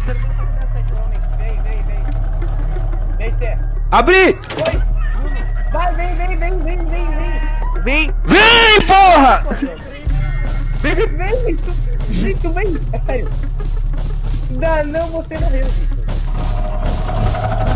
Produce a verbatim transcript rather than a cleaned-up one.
Vem, vem, vem. Vem, Cé. Abri! Oi! Vai, vem, vem, vem, vem, vem, vem! Vem! Vem, porra! Vem, vem, vem! Victor, vem! É sério! Não, não, você morreu, Victor!